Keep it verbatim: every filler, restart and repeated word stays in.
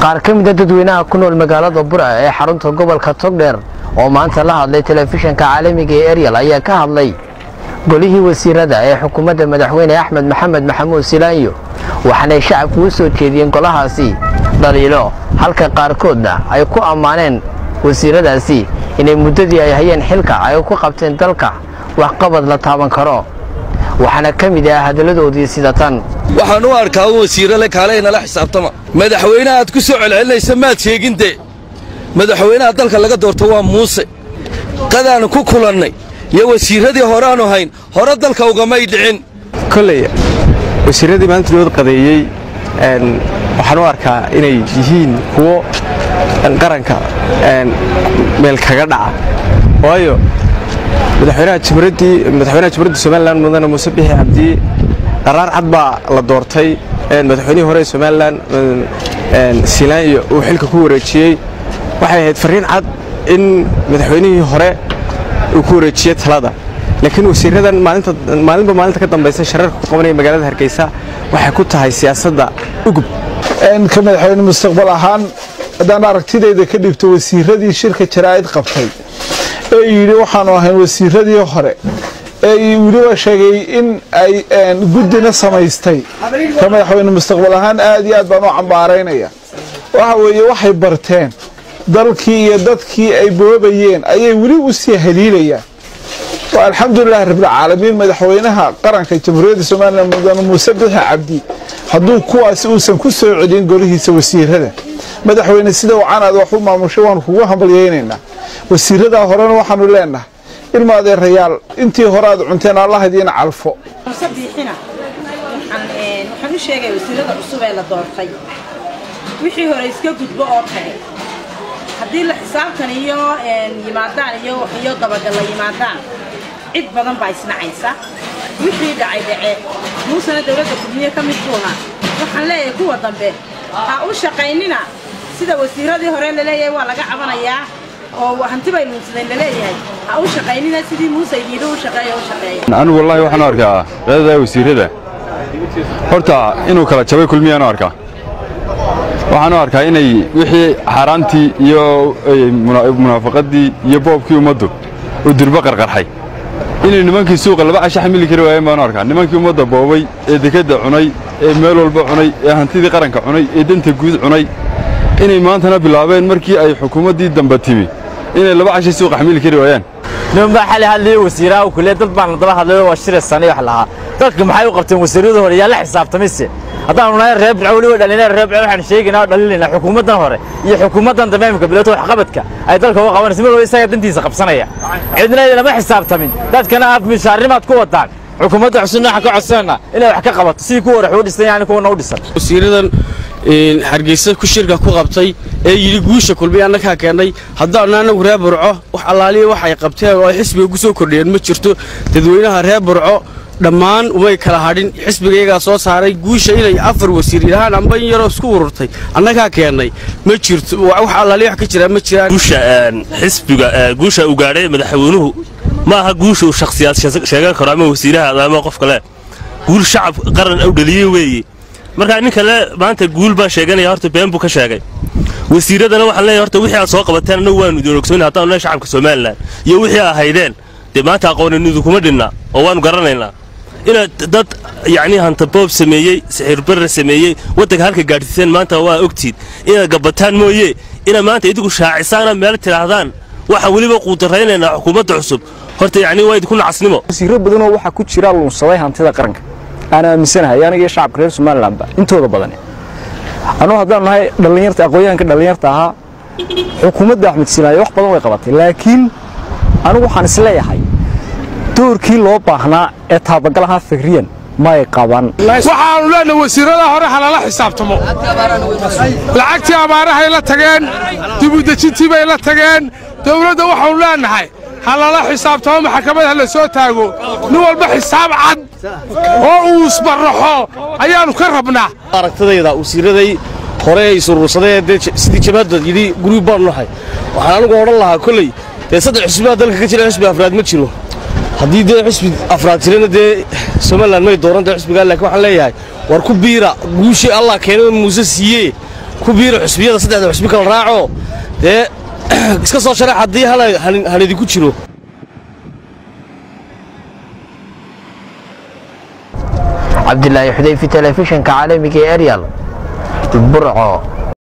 qaar ka mid ah dadweynaha ku nool magaalada Burco ee xarunta gobolka Togdheer oo maanta la hadlay telefishinka caalamiga ee Ariel ayaa ka hadlay golihii wasiirada ee xukuumadda madaxweyne Axmed Maxamed Maxamuud Silaanyo waxaana shacabku u soo jeediyeen golahaasi dhaliilo halka qaarkoodna ay ku amaaneen wasiiradaasi inay muddadii ay hayeen xilka ay ku qabteen dalka wax qabad la taaban karo waxaana ka mid ah hadaladoodii sida tan waxaan u arkaa wasiirada kaaleyna la xisaabtama madaxweynaha aad ku soo celcelinaysa maad sheeginte madaxweynaha dalka laga doorto waa Muuse qadaan ku kulannay iyo wasiiradii hore aanu hayn hore dalka ugamay dhicin kulay wasiiradii maanta loo qadeeyay een waxaan u arkaa inay yihiin kuwo qaranka een meel kaga dhaca waayo madaxweynaha Jamhuuriyadda madaxweynaha Jamhuuriyadda Soomaaliland mudane Muuse Bixi Cabdi qaraar cad baa la doortay een madaxweynihii hore Soomaaliland een Silaanyo uu xilka ku wareejiyay waxay ahayd fariin cad in madaxweynihii hore uu ku wareejiyay talada laakiin wasiiradan maalinta maalinba maalinta ka dambeysay shararka ku qabanay magaalada Hargeysa waxay ku tahay siyaasadda ugub in ka madaxweyne mustaqbal ahaan hadaan aragtidayda ka dhigto wasiiradii shirka jaraa'id qabtay ee yiri waxaan ahayn wasiiradii hore ee weliba sheegay in ay guddiga samaystay ka madaxweyne mustaqbal ahaan aad iyo aad baan u cambaaraynaya waxa weeye waxay barteen dalkii iyo dadkii ay boobayeen ayay weli u sii haliilayaan alxamdulillaah rabbil caalamiin madaxweynaha qaranka Jamhuuriyadda Soomaaliland mudane Muuse Bixi Cabdi hadduu kuwaas uusan ku soo celin golihiisa wasiirada madaxweyne sida uu canaad wax u maamusho waan kugu hambalyeynayna wasiirada horena waxaanu leenahay ilma adeerayaal intii hore aad cunteen Allah idin calfo sabiixina waxaan een waxaan u sheegay wasiirada cusub ee la doortay wixii hore iska gudbo oo kale haddii la xisaabtan iyo een yimaadaan iyo iyo dabagal la yimaadaan cid badan baa isnacaysa wixii dhacay dhace muusana dawladda kulmiye ka mid doona waxaan leeyahay kuwa dambe ha u shaqaynina sida wasiiradii hore la leeyahay waa laga cabanayaa oo hanti bay luusadeen la leeyahay ha u shaqaynina sidii Muuse yidhi u shaqeeyo u shaqeeyo anigu wallahi waxaan arkaa raadada wasiirada horta inuu kala jabay kulmiyaan arkaa waxaan arkaa inay wixii xaraantii iyo munaafaqadii iyo boobkii ummaddu u dirba qarqarxay inay nimankii suuqa laba casho xamili kari waayeen baan arkaa nimankii ummadda boobay ee dekada cunay ee meel walba cunay ee hantidii qaranka cunay ee danta guud cunay inay maantana bilaabeen markii ay xukuumaddii damba timi inay laba casho suuqa xamili kari waayeen nimanba xali hadlay wasiiraha uu kule dad baan daba hadlay waa shiraysan wax lahaa dadka maxay u qabteen wasiirada hore yaa la xisaabtamayse haddaan nahay reeb cawli oo dhalinay reeb waxaan sheegaynaa dhalinayna xukuumaddan hore iyo xukuumaddan dambeemka bilato wax qabadka ay dalka uga qabanayso mar walba isaga dantiisa qabsanaya cidna lama xisaabtamin dadkana af mishaarimaad ku wadaan xukuumadda cusubna waxa ka codsanayna inay wax ka qabato si kuwa wax u dhisay yani kuwa u dhisan wasiiradan in Hargeysa ku shirka ku qabtay ee yiri guusha kulmiyana ka keenay haddana anagu reeb Burco wax alaaliye wax ay qabteen oo xisbiga ku soo kordhiyeen ma jirto dadweynaha reeb Burco dhammaan way kala hadhin xisbigayga soo saaray guusha inay afar wasiir yahaan amba yaro isku ururtay annaga keenay ma jirto wax alaaliye wax ka jira ma jiraan guusha xisbiga guusha u gaaray madaxweynuhu ma aha guusha uu shakhsiyaad sheegan karo ama wasiiraha ama qof kale guul shacab qaran u dhaliyay weeye marka ninka le maanta guul baa sheeganaya horta been buu ka sheegay wasiiradana waxaan leeyahay horta wixii aad soo qabateen anagu waanu idin ogsoonay haddaan nahay shacabka Soomaaliland iyo wixii aad haydeen de maanta aqooninidu kuma dhinna oo waanu garanaynaa ina dad yani hanta boob sameeyay sixir bar sameeyay waddanka halka gaadhsiiseen maanta waa ogtiid ina gabataan mooye ina maanta idigu shaacisaana meel tiraahdaan waxa waliba quudaraynayna xukuumadda cusub horta yani waa idinku nacasnimo wasiiro badan oo waxa ku jira luunsaday hantida qaranka ana aaminsanahay aniga shacabka reer Soomaaliland intooda badan anoo haddaan nahay dhalinyarta aqoonyahanka dhalinyarta aha xukuumadda Axmed Silaanyo wax badan way qabatay laakiin anigu waxaan isleeyahay doorkii loo baahnaa ee taabagalaha fikriyan ma ay qaban waxaanu leenahay wasiirada hore halala xisaabtamo lacagtii abaarahay la tageen dib u dejintii bay la tageen dawladda waxaanu leenahay halala xisaabtamo maxkamadda la soo taago nin walba xisaab cad oo uu isbaraxo ayaanu ka rabnaa aragtadayda wasiiraday hore ay surursadeen sidii jabhadda yiri group baan nahay waxaan anigu oran lahaa kulay ee saddex xisbiga dalka ka jira xisbi afraad ma jiro haddii dee xisbi afraad jirana dee Soomaaliland may dooran dee xisbiga laakiin waxaan leeyahay war ku biira guushi Allah keenay Muuse siiyay ku biiro xusbiyada saddexda xusbi kala raaco dee iska soo sharax haddii han idinku jiro cabdilaahi xudayfi telefishinka caalamiga ee eryal burco.